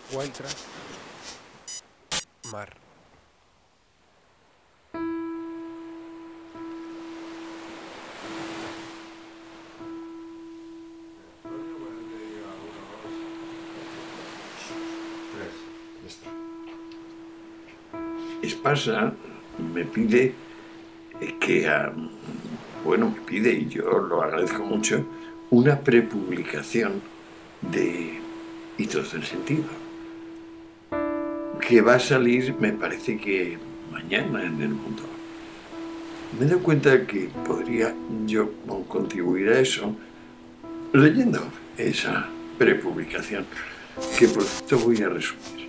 Wildcraft, mar. Espasa me pide que, bueno, me pide, y yo lo agradezco mucho, una prepublicación de Hitos del Sentido, que va a salir, me parece que mañana en El Mundo. Me doy cuenta que podría yo contribuir a eso leyendo esa prepublicación, que por cierto voy a resumir.